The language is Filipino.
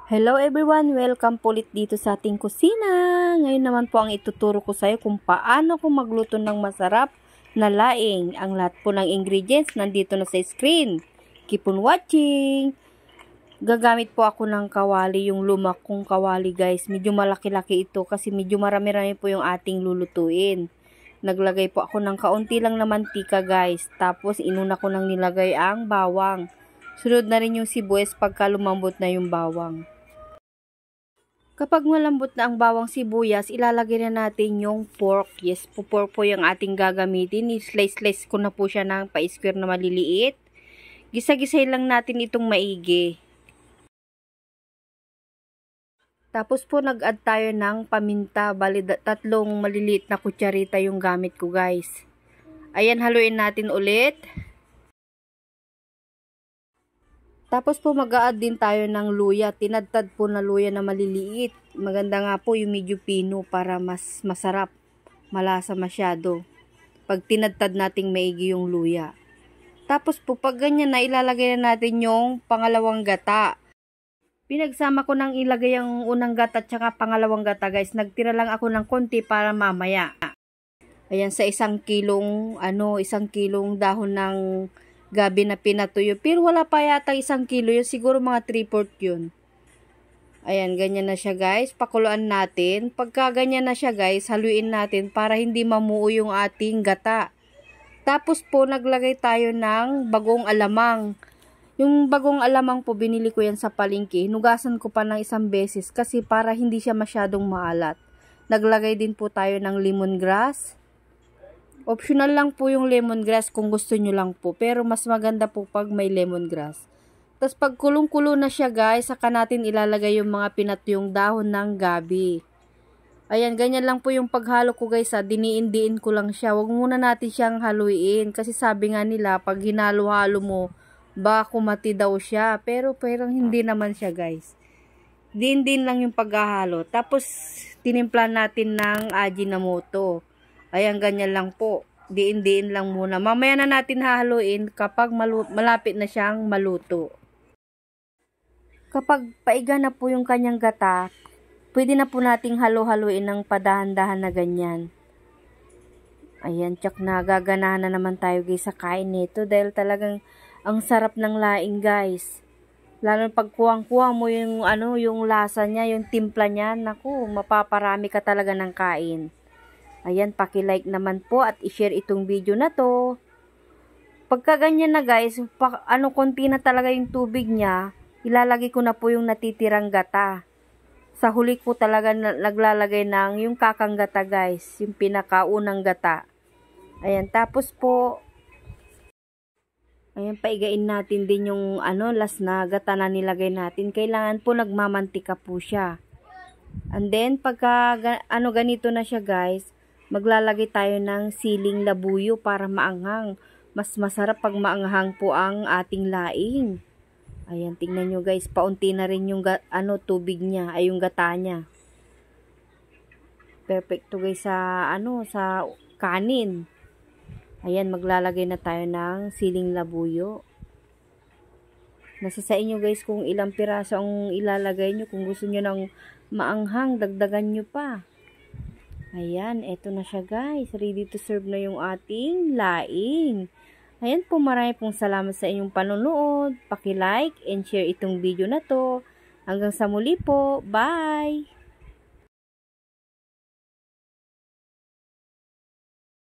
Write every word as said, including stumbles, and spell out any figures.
Hello everyone! Welcome po ulit dito sa ating kusina. Ngayon naman po ang ituturo ko sa iyo kung paano ko magluto ng masarap na laing. Ang lahat po ng ingredients nandito na sa screen. Keep on watching! Gagamit po ako ng kawali, yung lumak kong kawali guys. Medyo malaki-laki ito kasi medyo marami-rami po yung ating lulutuin. Naglagay po ako ng kaunti lang na mantika guys. Tapos inuna ko nang nilagay ang bawang. Sunod na rin yung sibuyas pagka lumambot na yung bawang. Kapag malambot na ang bawang sibuyas, ilalagay na natin yung pork. Yes, po pork po yung ating gagamitin. I-slice-slice ko na po siya ng pa-square na maliliit. Gisa-gisay lang natin itong maigi. Tapos po nag-add tayo ng paminta. Bali, tatlong maliliit na kutsarita yung gamit ko guys. Ayan, haluin natin ulit. Tapos po mag-a-add din tayo ng luya. Tinadtad po na luya na maliliit. Maganda nga po yung medyo pino para mas masarap. Malasa masyado. Pag tinadtad nating maigi yung luya. Tapos po pag ganyan na ilalagay na natin yung pangalawang gata. Pinagsama ko nang ilagay yung unang gata at saka pangalawang gata guys. Nagtira lang ako ng konti para mamaya. Ayan, sa isang kilong ano, isang kilong dahon ng gabi na pinatuyo. Pero wala pa yata isang kilo yun. Siguro mga three fourths yun. Ayan, ganyan na siya guys. Pakuluan natin. Pagka ganyan na siya guys, haluin natin para hindi mamuo yung ating gata. Tapos po, naglagay tayo ng bagong alamang. Yung bagong alamang po, binili ko yan sa palengke. Hinugasan ko pa ng isang beses kasi para hindi siya masyadong maalat. Naglagay din po tayo ng lemongrass. Optional lang po yung lemongrass kung gusto nyo lang po. Pero mas maganda po pag may lemongrass. Tapos pag kulong-kulo na siya guys, saka natin ilalagay yung mga pinatuyong dahon ng gabi. Ayan, ganyan lang po yung paghalo ko guys ha. Diniin-diin ko lang siya. Huwag muna natin siyang haluin. Kasi sabi nga nila, pag hinalo-halo mo, baka kumati daw siya. Pero parang hindi naman siya guys. Din-din lang yung paghahalo. Tapos tinimplan natin ng Ajinomoto. Ayan, ganyan lang po. Diin-diin lang muna. Mamaya na natin hahaluin kapag malapit na siyang maluto. Kapag paiga na po yung kanyang gata, pwede na po nating halo-haluin ng padahan-dahan na ganyan. Ayan, tsak na gaganahan na naman tayo guys sa kain nito dahil talagang ang sarap ng laing guys. Lalo pag kuwang-kuwang mo yung, ano, yung lasa niya, yung timpla niya, naku, mapaparami ka talaga ng kain. Ayan, paki-like naman po at i-share itong video na to. Pagka ganyan na guys, pa, ano, konti na talaga yung tubig niya, ilalagay ko na po yung natitirang gata. Sa huli ko talaga na, naglalagay ng yung kakang gata guys, yung pinakaunang gata. Ayan, tapos po, ayan, paigain natin din yung ano, last na gata na nilagay natin. Kailangan po nagmamantika po siya. And then, pagka ano, ganito na siya guys, maglalagay tayo ng siling labuyo para maanghang. Mas masarap pag maanghang po ang ating laing. Ayan, tingnan nyo guys, paunti na rin yung ano, tubig niya, ay yung gata niya. Perfecto guys sa ano, sa kanin. Ayan, maglalagay na tayo ng siling labuyo. Nasa sa inyo guys kung ilang piraso ang ilalagay nyo. Kung gusto nyo ng maanghang, dagdagan nyo pa. Ayan, eto na siya guys. Ready to serve na yung ating laing. Ayan po, marami pong salamat sa inyong panonood. Paki-like and share itong video na to. Hanggang sa muli po. Bye!